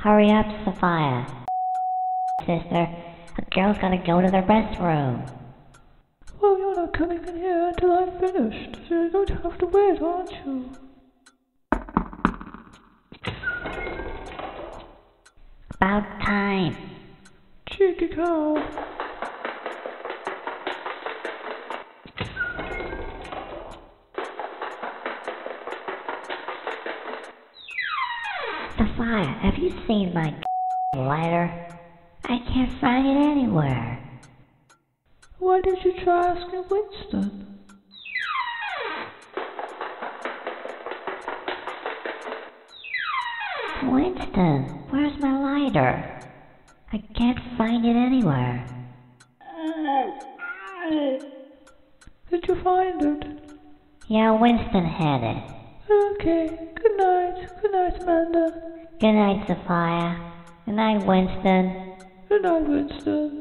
Hurry up, Sophia. Sister, a girl's gotta go to the restroom. Well, you're not coming in here until I've finished, so you're going to have to wait, aren't you? About time. Cheeky cow. Sophia, have you seen my lighter? I can't find it anywhere. Why did you try asking Winston? Winston, where's my lighter? I can't find it anywhere. Did you find it? Yeah, Winston had it. Okay, good night. Good night, Amanda. Good night, Sophia. Good night, Winston. Good night, Winston.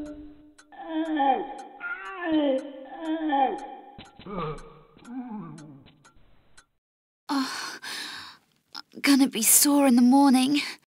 Oh, I'm gonna be sore in the morning.